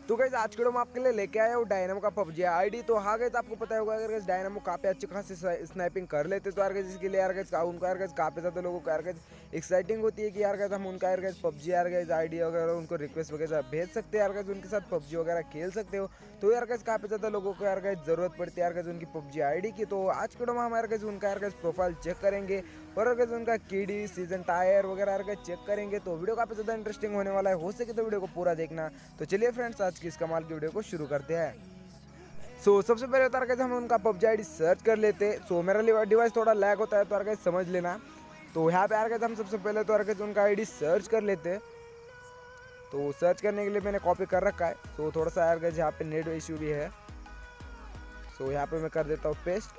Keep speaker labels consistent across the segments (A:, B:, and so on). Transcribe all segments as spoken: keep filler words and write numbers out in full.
A: तो गाइस आज के वीडियो में आपके लिए लेके आया हूँ डायनामो का पबजी आईडी। तो हाँ गाइस आपको पता होगा अगर गाइस डायनामो काफी अच्छी खासी स्नाइपिंग कर लेते तो यार गाइस इसके लिए यार गाइस उनका यार गाइस काफी ज्यादा लोगों को यार गाइस एक्साइटिंग होती है कि यार गाइस हम उनका यार गाइस पबजी यार गाइस आईडी वगैरह उनको रिक्वेस्ट वगैरह भेज सकते हैं, यार गाइस उनके साथ पबजी वगैरह खेल सकते हो। तो यार गाइस काफी ज्यादा लोगों को यार गाइस जरूरत पड़ती है यार गाइस उनकी पबजी आईडी की। तो आज के वीडियो में हम यार गाइस उनका यार गाइस प्रोफाइल चेक करेंगे और यार गाइस उनका केडी सीजन टायर वगैरह यार गाइस चेक करेंगे। तो वीडियो काफी ज्यादा इंटरेस्टिंग होने वाला है, हो सके तो वीडियो को पूरा देखना। तो चलिए फ्रेंड्स आज की इस कमाल की वीडियो को शुरू करते हैं। सो so, सबसे पहले तो हम उनका पबजी आईडी सर्च कर लेते। सो so, मेरा डिवाइस थोड़ा लैग होता है तो यार समझ लेना। तो यहाँ पे यार हम सबसे पहले तो यार उनका आईडी सर्च कर लेते। तो सर्च करने के लिए मैंने कॉपी कर रखा है। सो so, थोड़ा सा यार यहाँ पे नेट इश्यू भी है। सो so, यहाँ पे मैं कर देता हूँ पेस्ट।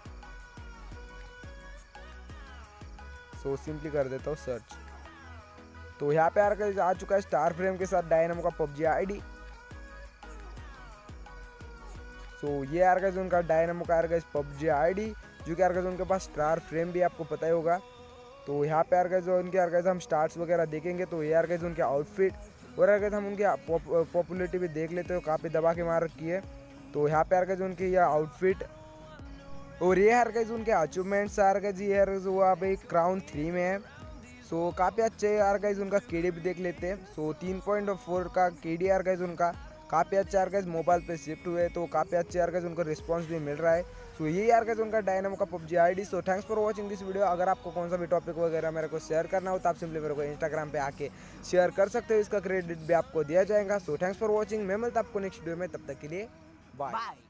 A: सो so, सिंपली कर देता हूँ सर्च। तो यहाँ पे यार आ चुका है स्टार फ्रेम के साथ डायनामो का पबजी आईडी। तो ये यार गाइस उनका डायनामो का यार गाइस पबजी आईडी जो कि यार गाइस उनके पास स्टार फ्रेम भी आपको पता ही होगा। तो यहाँ पे यार गाइस उनके यार गाइस हम स्टार्स वगैरह देखेंगे तो ये यार गाइस उनके आउटफिट और यार गाइस हम उनकी पॉपुलरिटी भी देख लेते हो, काफ़ी दबा के मार रखी है। तो यहाँ पे यार गाइस उनकी ये आउटफिट और ये यार गाइस उनके अचीवमेंट्स यार गाइस ये यार वो अभी क्राउन थ्री में है। सो काफ़ी अच्छे यार गाइस उनका केडी भी देख लेते हैं। सो तीन पॉइंट फोर का केडी यार गाइस उनका काफ़ी अच्छा यार गाइस मोबाइल पे शिफ्ट हुए तो काफ़ी अच्छे यार गाइस उनको रिस्पांस भी मिल रहा है। सो ये यार गाइस उनका डायनामो का PUBG ID. So thanks for watching this video. अगर आपको कौन सा भी टॉपिक वगैरह मेरे को शेयर करना हो तो आप सिंपली मेरे को इंस्टाग्राम पे आके शेयर कर सकते हो, इसका क्रेडिट भी आपको दिया जाएगा। So thanks for watching. मैं मिलता आपको नेक्स्ट वीडियो में, तब तक के लिए बाय।